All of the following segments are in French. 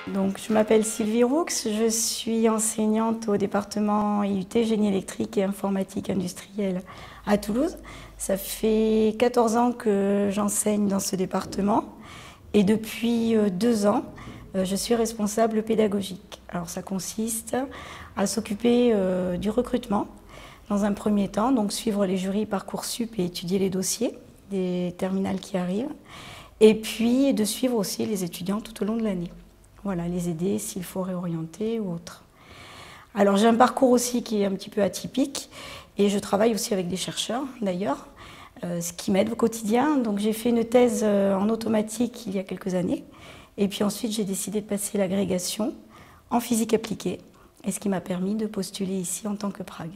Donc, je m'appelle Sylvie Roux, je suis enseignante au département IUT Génie électrique et informatique industrielle à Toulouse. Ça fait 14 ans que j'enseigne dans ce département et depuis 2 ans, je suis responsable pédagogique. Alors, ça consiste à s'occuper du recrutement dans un premier temps, donc suivre les jurys Parcoursup et étudier les dossiers des terminales qui arrivent, et puis de suivre aussi les étudiants tout au long de l'année. Voilà, les aider s'il faut réorienter ou autre. Alors j'ai un parcours aussi qui est un petit peu atypique et je travaille aussi avec des chercheurs d'ailleurs, ce qui m'aide au quotidien. Donc j'ai fait une thèse en automatique il y a quelques années et puis ensuite j'ai décidé de passer l'agrégation en physique appliquée et ce qui m'a permis de postuler ici en tant que Prague.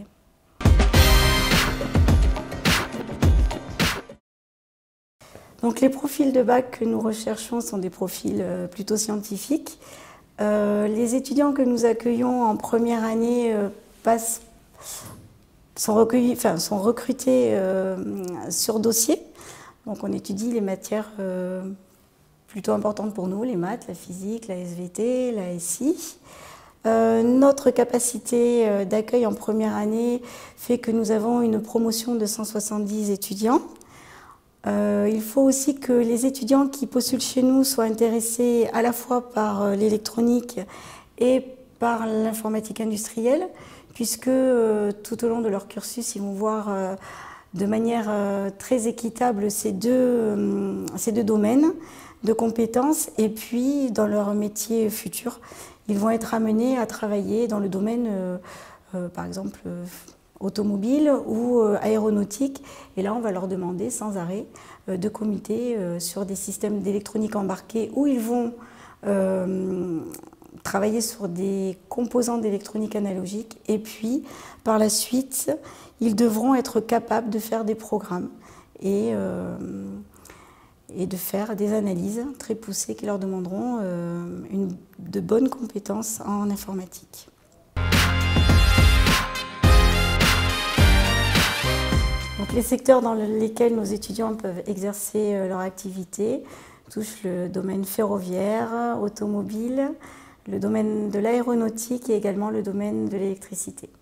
Donc les profils de bac que nous recherchons sont des profils plutôt scientifiques. Les étudiants que nous accueillons en première année sont recrutés sur dossier. Donc on étudie les matières plutôt importantes pour nous, les maths, la physique, la SVT, la SI. Notre capacité d'accueil en première année fait que nous avons une promotion de 170 étudiants. Il faut aussi que les étudiants qui postulent chez nous soient intéressés à la fois par l'électronique et par l'informatique industrielle, puisque tout au long de leur cursus, ils vont voir de manière très équitable ces deux domaines de compétences, et puis dans leur métier futur, ils vont être amenés à travailler dans le domaine, par exemple, automobile ou aéronautique, et là on va leur demander sans arrêt de commuter sur des systèmes d'électronique embarqués où ils vont travailler sur des composants d'électronique analogique, et puis par la suite ils devront être capables de faire des programmes et de faire des analyses très poussées qui leur demanderont de bonnes compétences en informatique. Donc, les secteurs dans lesquels nos étudiants peuvent exercer leur activité touchent le domaine ferroviaire, automobile, le domaine de l'aéronautique et également le domaine de l'électricité.